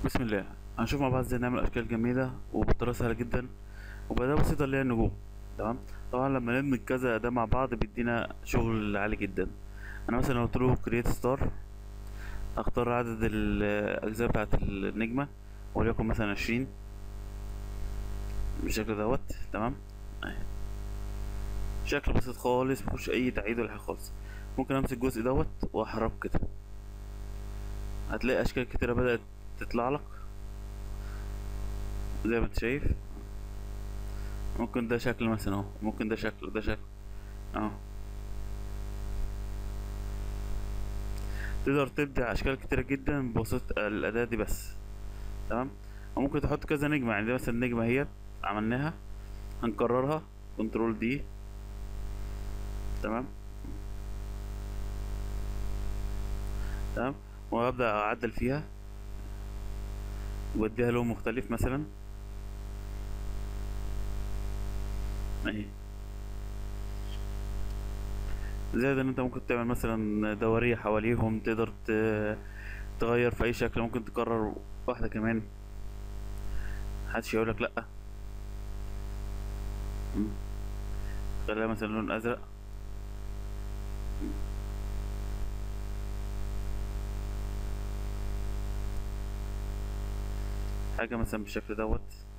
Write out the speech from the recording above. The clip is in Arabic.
بسم الله. هنشوف مع بعض ازاي نعمل اشكال جميله وبطريقه سهله جدا وبأداة بسيطه اللي هي النجوم. تمام. طبعا لما ندمج كذا اداة مع بعض بيدينا شغل عالي جدا. انا مثلا لو قلت له كرييت ستار، اختار عدد الاجزاء بتاعه النجمه وليكن مثلا 20 بالشكل دوت. تمام. أهي. شكل بسيط خالص مفيهوش اي تعقيد ولا حاجه خالص. ممكن امسك الجزء دوت واحركه كده، هتلاقي اشكال كتيره بدأت تطلع لك زي ما انت شايف. ممكن ده شكل مثلا اهو، ممكن ده شكل وده شكل اهو. تقدر تبدع اشكال كتيرة جدا بواسطة الاداة دي بس. تمام. وممكن تحط كذا نجمة، يعني دي مثلا نجمة اهيت عملناها، هنكررها كنترول دي. تمام. تمام. وابدا اعدل فيها واديها لون مختلف مثلا اهي. زائد ان انت ممكن تعمل مثلا دورية حواليهم، تقدر تغير في اي شكل، ممكن تكرر واحدة كمان محدش يقولك لأ. مم. خليها مثلا لون ازرق. حاجة مثلا بالشكل دوت.